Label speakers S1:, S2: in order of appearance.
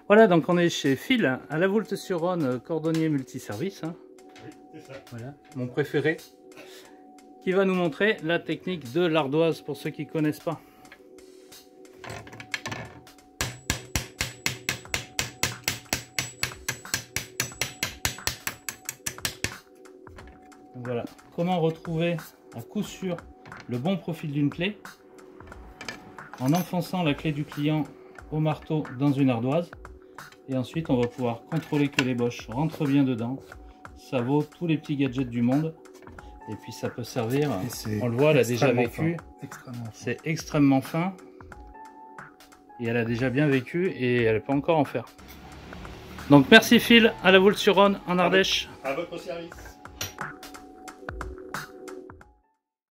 S1: Voilà, donc on est chez Phil, à la Voulte-sur-Rhône, cordonnier multiservice. Hein.
S2: Oui, c'est ça.
S1: Voilà, mon préféré, qui va nous montrer la technique de l'ardoise pour ceux qui ne connaissent pas. Donc voilà, comment retrouver à coup sûr le bon profil d'une clé en enfonçant la clé du client au marteau dans une ardoise. Et ensuite, on va pouvoir contrôler que les boches rentrent bien dedans. Ça vaut tous les petits gadgets du monde. Et puis ça peut servir, on le voit, elle a déjà vécu. C'est extrêmement fin. Et elle a déjà bien vécu et elle peut encore en faire. Donc merci Phil, à la Voulte-sur-Rhône en Ardèche.
S2: À votre service.